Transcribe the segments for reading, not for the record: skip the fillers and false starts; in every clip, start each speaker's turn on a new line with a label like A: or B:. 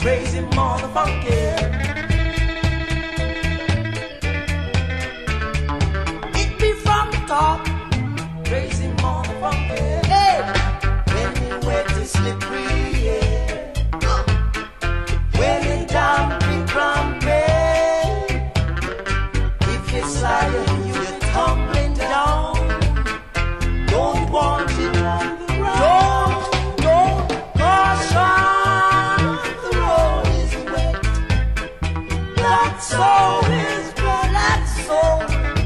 A: crazy motherfucker. It be from the top, crazy motherfucker. Hey, when you wet is slippery, yeah. When you down, you crumble. If you slide, you're tumbling down. Don't want it to the ground. Don't caution. The road is wet. Black soul is black soul.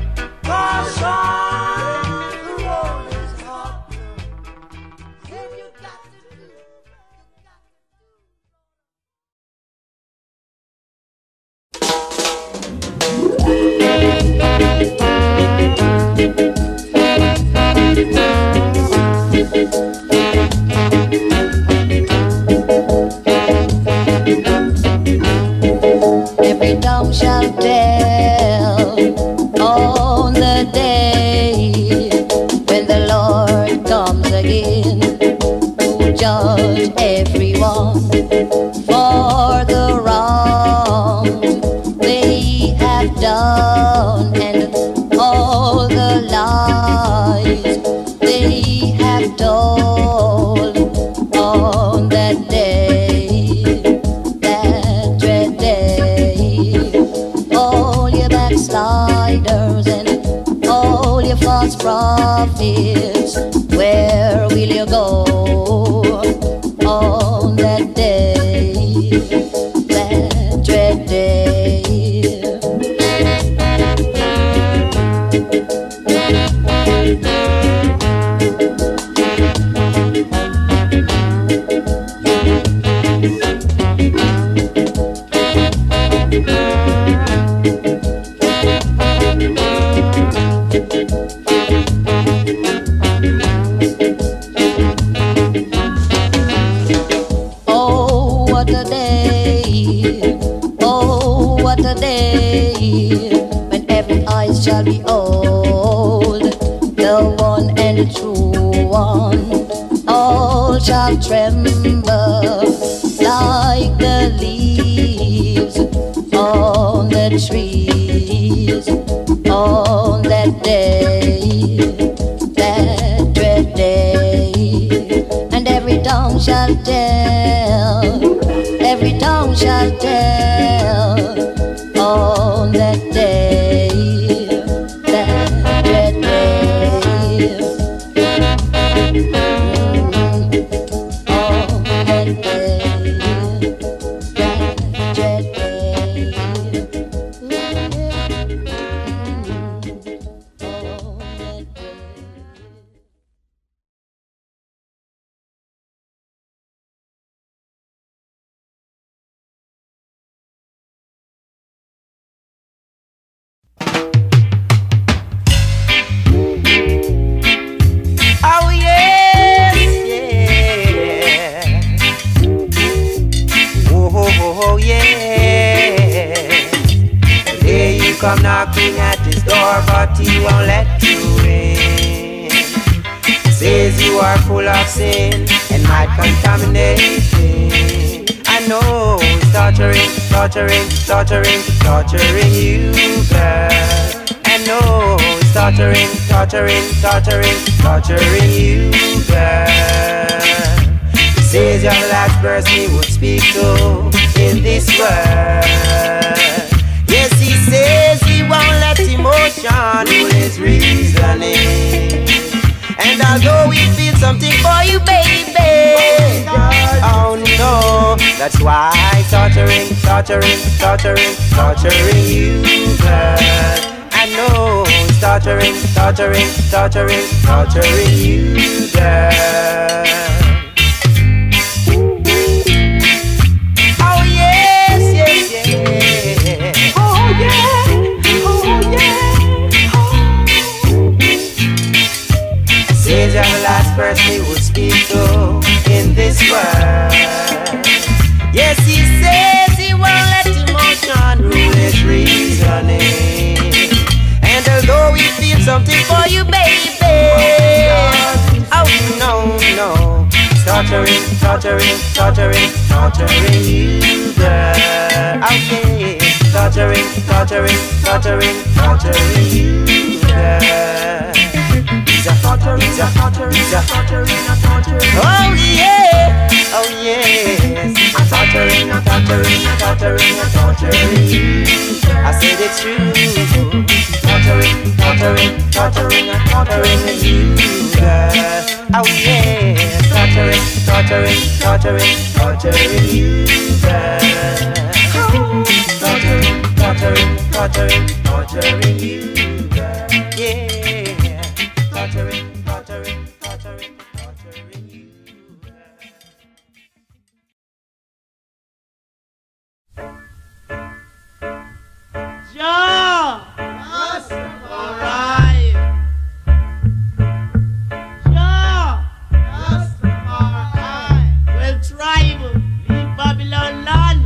A: Caution. The road is hot. If you got to do,
B: every tongue shall tell on the day when the Lord comes again to judge everyone for the wrong they have done and all the lies they have told on that day, that dread day. All your backsliders and all your false prophets, where will you go on that day, that dread day? Oh, what a day, oh, what a day, when every eye shall behold the one and the true one. All shall tremble like the leaves on the trees on that day, that dread day. And every tongue shall tell, every tongue shall tell on that day, that dread day. On that day, that dread day. On that day.
A: Oh yes, yeah. Oh yeah. There you come knocking at his door, but he won't let you in. Says you are full of sin and might contaminate him. I know he's torturing you, girl. I know he's torturing you, girl. He says you're the last person he would speak to in this world. Yes, he says he won't let emotion rule his reasoning. And although we feel something for you, baby, oh no, that's why torturing you, girl. I know it's torturing you, girl. Oh yes, yes, yeah. Oh yeah, oh yeah, oh. Says you're the last person he would speak to in this world. Yes, he says he won't let emotion rule his reasoning. And although we feel something for you, baby, oh no, no, torturing, torturing, torturing, torturing you, girl. Okay, torturing, torturing, torturing, torturing you, girl. He's a torturing, he's a torturing, he's a torturing, a torturing. Oh yeah, oh yes. A torturing, a torturing, a torturing, a torturing you. I said it's true. Torturing, torturing, torturing, a torturing you, girl. Oh yeah, torturing, torturing, torturing, torturing you, girl. Torturing, torturing, torturing, torturing you, girl. Yeah, torturing, torturing, torturing, torturing you, girl.
C: Jah, Rastafari. Jah, Rastafari. Well, tribe, leave Babylon land.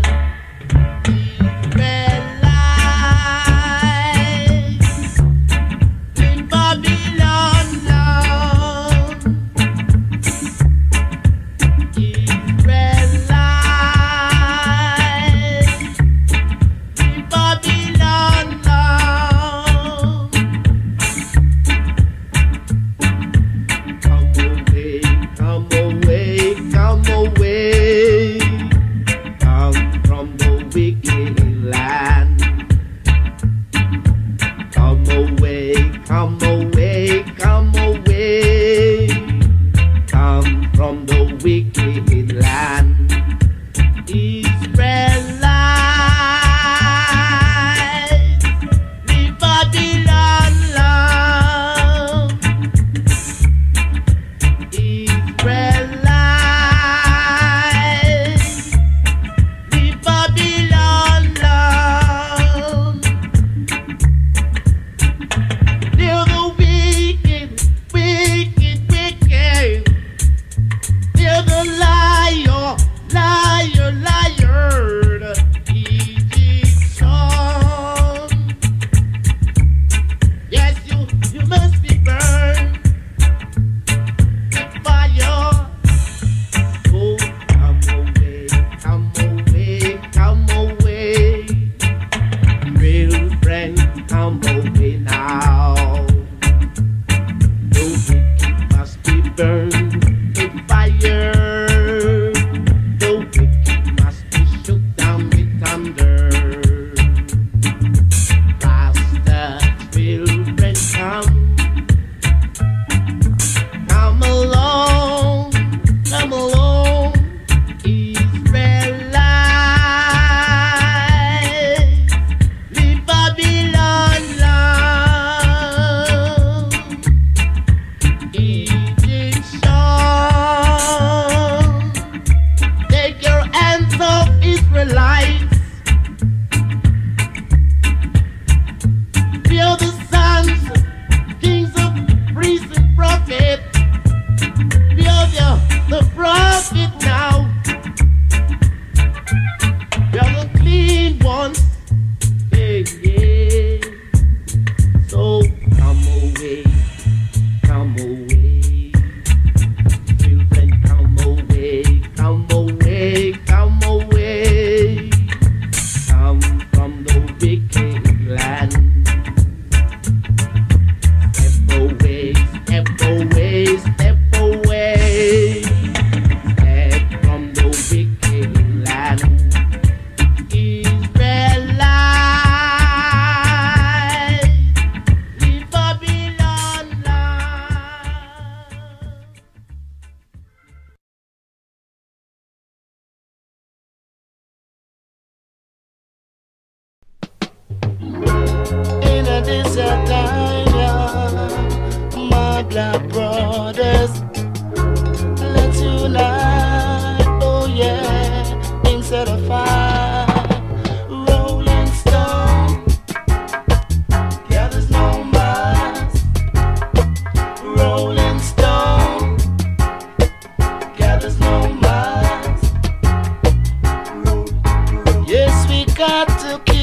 C: Israelites, leave Babylon land. Israelites, leave Babylon land. Come away, come away, come from the wicked land. Come away, come away, come away, come from the wicked land. Israelites, leave Babylon land. Israelites, leave Babylon land. They're the wicked, wicked, wicked. They're the liar, liar, liar, the Egyptian. Yes, you must be burned with fire. Oh, come away, come away, come away. Real friend, come away now. The wicked must be burned with fire. The wicked must be shook down with thunder. Rasta children, come along, come along. Israelites, leave Babylon land. Egyptians, take your hands off Israelites. Fear the sons, kings of priests and prophets. Fear the prophet now. Fear the clean ones. Yeah, yeah. So come away, come away. Children, come away, come away, come away. Come from the wicked land. Step away, step away, step away. Step from the wicked land. Israelites, leave Babylon land. In a desert island, my black brothers, let's unite, oh yeah, instead of fight. Rolling Stone, yeah, there's no mass. Rolling Stone, yeah, there's no mass. Yes, we got to keep